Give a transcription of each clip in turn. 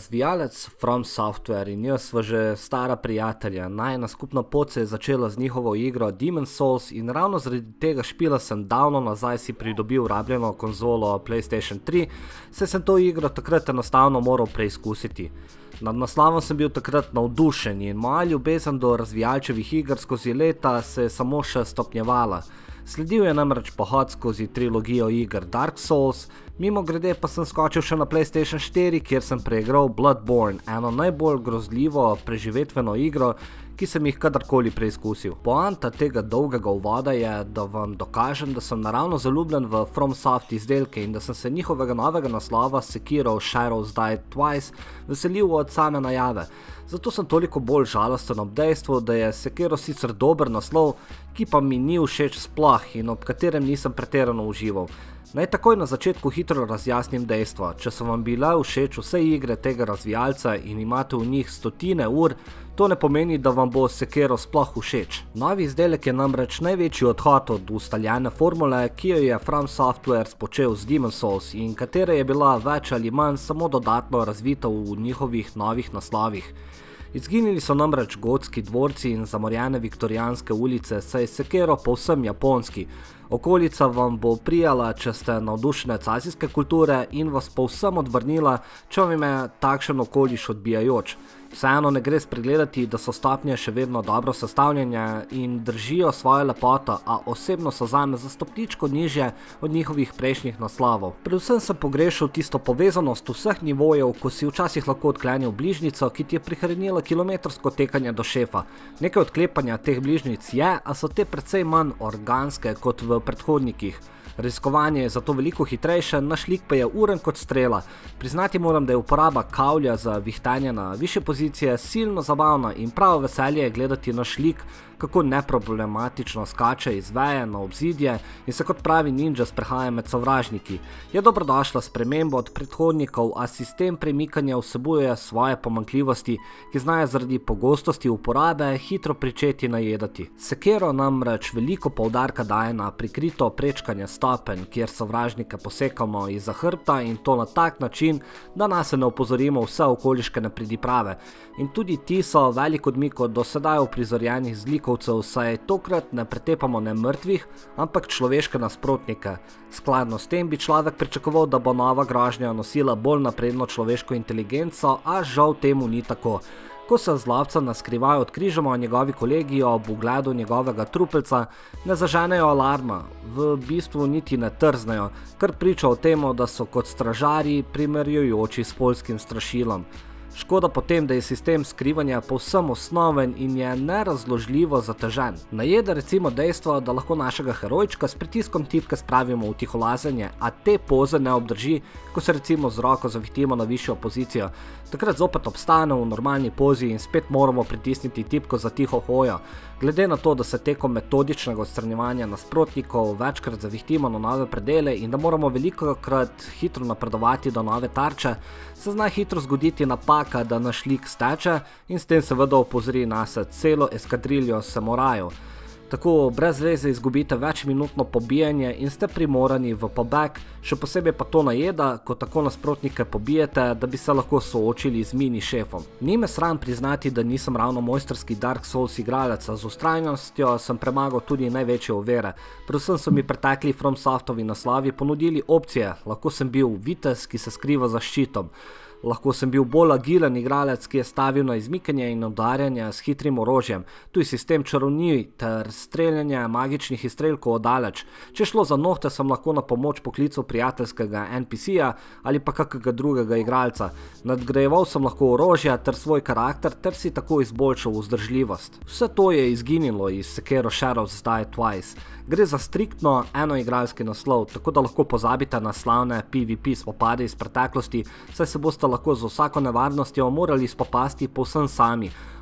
Razvijalec From Software in jaz sva že stara prijatelja. Najina skupna pot se je začela z njihovo igro Demon's Souls in ravno zaradi tega špila sem davno nazaj si pridobil rabljeno konzolo PlayStation 3, saj sem to igro takrat enostavno moral preizkusiti. Nad naslovom sem bil takrat navdušen in moja ljubezen do razvijalčevih iger skozi leta se je samo še stopnjevala. Sledil je namreč pohod skozi trilogijo iger Dark Souls, mimogrede pa sem skočil še na PlayStation 4, kjer sem preigral Bloodborne, eno najbolj grozljivo preživetveno igro, ki sem jih kadarkoli preizkusil. Poanta tega dolgega uvoda je, da vam dokažem, da sem naravno zaljubljen v FromSoft izdelke in da sem se njihovega novega naslova Sekiro Shadows Die Twice veselil od same najave. Zato sem toliko bolj žalosten ob dejstvu, da je Sekiro sicer dober naslov, ki pa mi ni všeč sploh in ob katerem nisem pretirano užival. Naj takoj na začetku hitro razjasnim dejstvo. Če so vam bile všeč vse igre tega razvijalca in imate v njih stotine ur, to ne pomeni, da vam bo Sekiro sploh všeč. Novi izdelek je namreč največji odhod od ustaljene formule, ki jo je From Software spočel z Demon's Souls in katera je bila več ali manj samo dodatno razvita v njihovih novih naslovih. Izginili so namreč gotski dvorci in zamorjene viktorijanske ulice, saj je Sekiro povsem japonski. Okolica vam bo prijala, če ste navdušenec azijske kulture in vas povsem odvrnila, če vam je takšen okoliš odbijajoč. Vseeno ne gre spregledati, da so stopnje še vedno dobro sestavljene in držijo svojo lepoto, a osebno so zame za stopničko nižje od njihovih prejšnjih naslovov. Predvsem sem pogrešal tisto povezanost vseh nivojev, ko si včasih lahko odklenil bližnjico, ki ti je prihranila kilometrsko tekanje do šefa. Nekaj odklepanja teh bližnjic je, a so te precej manj organske kot v predhodnikih. Raziskovanje je zato veliko hitrejše, naš lik pa je uren kot strela. Priznati moram, da je uporaba kavlja za vihtanje na višje pozicije silno zabavna in pravo veselje je gledati naš lik, kako neproblematično skače iz veje na obzidje in se kot pravi ninja sprehaja med sovražniki. Je dobrodošla sprememba od predhodnikov, a sistem premikanja vsebuje svoje pomanjkljivosti, ki znajo zaradi pogostosti uporabe hitro pričeti najedati. Sekiro namreč veliko poudarka daje na prikrito prečkanje stopenj, kjer sovražnike posekamo izza hrbta in to na tak način, da nas ne opozorimo vse okoliške nepridiprave. In tudi ti so velik odmik od do sedaj uprizorjenih zlikovcev, saj tokrat ne pretepamo ne mrtvih, ampak človeške nasprotnike. Skladno s tem bi človek pričakoval, da bo nova grožnja nosila bolj napredno človeško inteligenco, a žal temu ni tako. Ko se zlobca na skrivaj odkrižamo njegovi kolegi ob ugledu njegovega trupelca, ne zaženejo alarma, v bistvu niti ne trznejo, kar priča o temu, da so kot stražarji primerjujoči s poljskim strašilom. Škoda potem, da je sistem skrivanja povsem osnoven in je nerazložljivo zatežen. Najeda recimo dejstvo, da lahko našega herojčka s pritiskom tipke spravimo v tiholazenje, a te poze ne obdrži, ko se recimo z roko zavihtimo na višjo pozicijo. Takrat zopet obstane v normalni pozi in spet moramo pritisniti tipko za tiho hojo. Glede na to, da se tekom metodičnega odstranjevanja nasprotnikov večkrat zavihtimo na nove predele in da moramo velikokrat hitro napredovati do nove tarče, se zna hitro zgoditi napaka, da naš lik steče in s tem seveda opozori nase celo eskadriljo samurajev. Tako brez veze izgubite večminutno pobijanje in ste primorani v pobeg, še posebej pa to najeda, ko tako nasprotnike pobijete, da bi se lahko soočili z mini šefom. Ni me sram priznati, da nisem ravno mojstrski Dark Souls igralec, z vztrajnostjo sem premagal tudi največje ovire. Predvsem so mi pretekli FromSoftovi naslovi ponudili opcije, lahko sem bil vitez, ki se skriva za ščitom. Lahko sem bil bolj agilen igralec, ki je stavil na izmikanje in udarjanje s hitrim orožjem. Tu je sistem čarovnij ter streljanje magičnih izstrelkov oddaleč. Če šlo za nohte, sem lahko na pomoč poklical prijateljskega NPC-ja ali pa kakega drugega igralca. Nadgrajeval sem lahko orožja ter svoj karakter ter si tako izboljšal vzdržljivost. Vse to je izginilo iz Sekiro Shadows Die Twice. Gre za striktno enoigralski naslov, tako da lahko pozabite na slavne PvP spopade iz preteklosti, saj se boste lahko z vsako nevarnostjo morali spopasti povsem sami.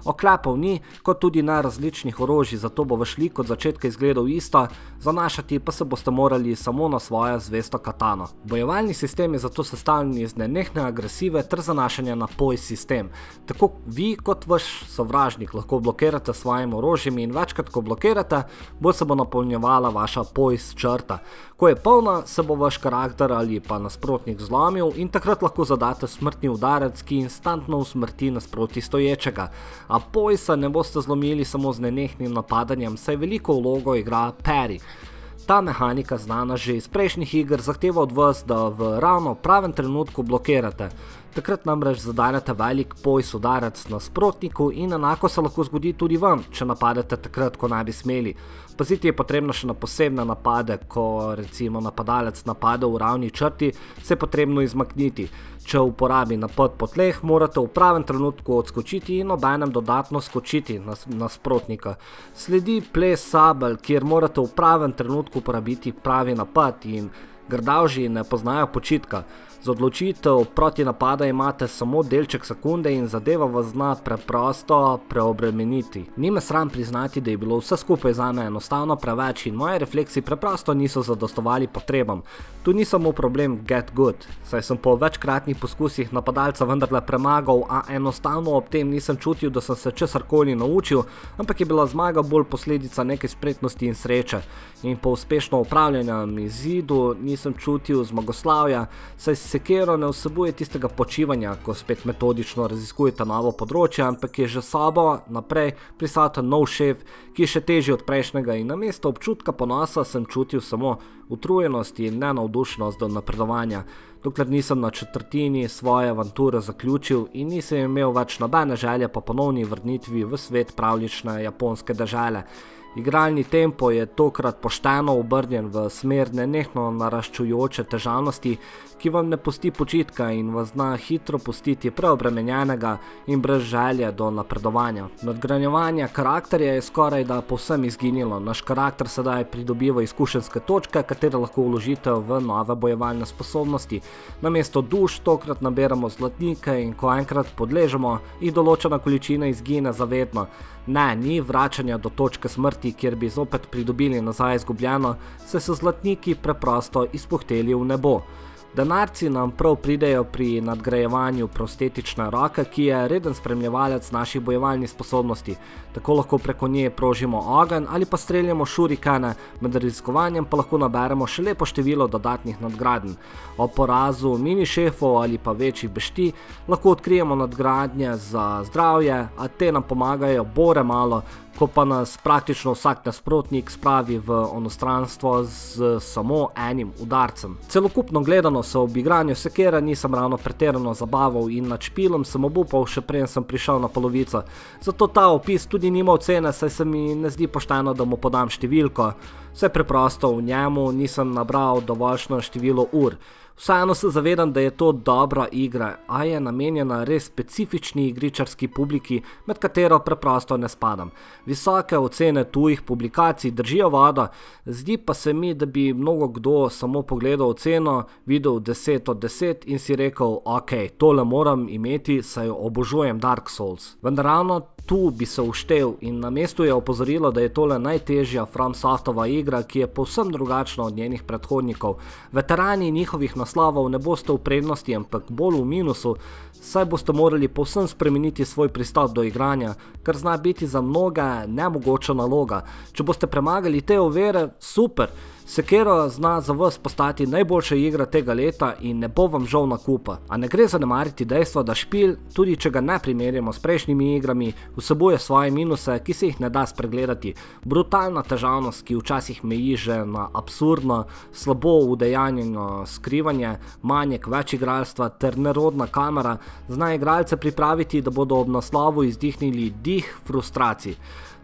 Oklepov ni, kot tudi ne različnih orožij, zato bo vaš lik od začetka izgledal isto, zanašati pa se boste morali samo na svojo zvesto katano. Bojevalni sistem je zato sestavljen iz nenehne agresive ter zanašanja na poise sistem. Tako vi kot vaš sovražnik lahko blokirate s svojim orožjem in večkrat, ko blokirate, bolj se bo napolnjevala vaša poise črta. Ko je polna, se bo vaš karakter ali pa nasprotnik zlomil in takrat lahko zadate smrtni udarec, ki instantno usmrti nasproti stoječega. A poisa ne boste zlomili samo z nenehnim napadanjem, saj veliko vlogo igra parry. Ta mehanika, znana že iz prejšnjih iger, zahteva od vas, da v ravno pravem trenutku blokirate. Takrat namreč zadanete velik poise udarec nasprotniku in enako se lahko zgodi tudi vam, če napadete takrat, ko ne bi smeli. Paziti je potrebno še na posebne napade, ko recimo napadalec napade v ravni črti, se je potrebno izmakniti. Če uporabi napad po tleh, morate v pravem trenutku odskočiti in obenem dodatno skočiti na nasprotnika. Sledi ples sabelj, kjer morate v pravem trenutku uporabiti pravi napad in grdavži ne poznajo počitka. Za odločitev proti napada imate samo delček sekunde in zadeva vas zna preprosto preobremeniti. Ni me sram priznati, da je bilo vse skupaj zame enostavno preveč in moje refleksi preprosto niso zadostovali potrebam. Tu ni samo problem get good, saj sem po večkratnih poskusih napadalca vendarle premagal, a enostavno ob tem nisem čutil, da sem se česarkoli naučil, ampak je bila zmaga bolj posledica neke spretnosti in sreče. In po uspešno upravljenem izidu nisem čutil zmagoslavja, saj sekero ne vsebuje tistega počivanja, ko spet metodično raziskujete novo področje, ampak je že sabo naprej prisoten nov šef, ki je še težji od prejšnjega in namesto občutka ponosa sem čutil samo utrujenost in nenavdušenost do napredovanja, dokler nisem na četrtini svoje avanture zaključil in nisem imel več nobene želje po ponovni vrnitvi v svet pravljične japonske dežele. Igralni tempo je tokrat pošteno obrnjen v smer nenehno naraščujoče težavnosti, ki vam ne pusti počitka in vas zna hitro pustiti preobremenjenega in brez želje do napredovanja. Nadgranjevanje karakterja je skoraj da povsem izginilo. Naš karakter sedaj pridobiva izkušenjske točke, katere lahko vložite v nove bojevalne sposobnosti. Namesto duš tokrat nabiramo zlatnike in ko enkrat podležemo, jih določena količina izgine zavedno. Ne, ni vračanja do točke smrti, kjer bi zopet pridobili nazaj izgubljeno, saj so zlatniki preprosto izpuhteli v nebo. Denarci nam prav pridejo pri nadgrajevanju prostetične roke, ki je reden spremljevalec naših bojevalnih sposobnosti. Tako lahko preko nje prožimo ogenj ali pa streljamo šurikane, med raziskovanjem pa lahko naberemo še lepo število dodatnih nadgradenj. O porazu mini šefov ali pa večjih bešti lahko odkrijemo nadgradnje za zdravje, a te nam pomagajo bore malo, ko pa nas praktično vsak nasprotnik spravi v onostranstvo z samo enim udarcem. Celokupno gledano se ob igranju sekera nisem ravno pretirano zabaval in nad špilom sem obupal, še preden sem prišel na polovico. Zato ta opis tudi nima ocene, saj se mi ne zdi pošteno, da mu podam številko. Vse preprosto v njemu nisem nabral dovoljšno število ur. Vseeno se zavedam, da je to dobra igra, a je namenjena res specifični igričarski publiki, med katero preprosto ne spadam. Visoke ocene tujih publikacij držijo vodo, zdi pa se mi, da bi mnogo kdo samo pogledal oceno, videl 10 od 10 in si rekel, ok, tole moram imeti, saj obožujem Dark Souls. Vendar ravno tu bi se uštel in na mestu je opozorilo, da je tole najtežja FromSoftova igra, ki je povsem drugačna od njenih predhodnikov. Veterani njihovih naslovov ne boste v prednosti, ampak bolj v minusu, saj boste morali povsem spremeniti svoj pristop do igranja, kar zna biti za mnoge nemogoča naloga. Če boste premagali te ovire, super! Sekiro zna za vas postati najboljša igra tega leta in ne bo vam žal nakupa. A ne gre zanemariti dejstva, da špil, tudi če ga ne primerjamo s prejšnjimi igrami, vsebuje svoje minuse, ki se jih ne da spregledati. Brutalna težavnost, ki včasih meji že na absurdno, slabo udejanjeno skrivanje, manjek več igralstva ter nerodna kamera, zna igralce pripraviti, da bodo ob naslovu izdihnili dih frustracij.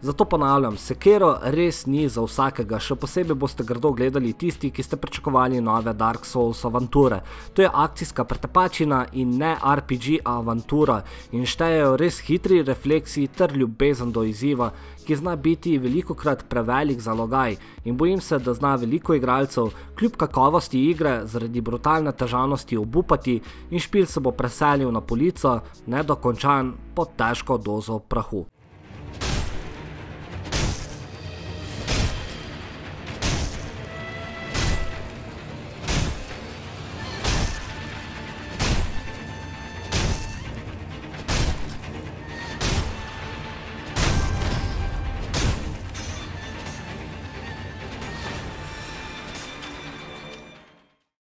Zato ponavljam, Sekiro res ni za vsakega, še posebej boste grdo gledali tisti, ki ste pričakovali nove Dark Souls avanture. To je akcijska pretepačina in ne RPG avantura in štejejo res hitri refleksi ter ljubezen do izziva, ki zna biti velikokrat prevelik zalogaj in bojim se, da zna veliko igralcev kljub kakovosti igre zaradi brutalne težavnosti obupati in špil se bo preselil na polico, nedokončan pod težko dozo prahu.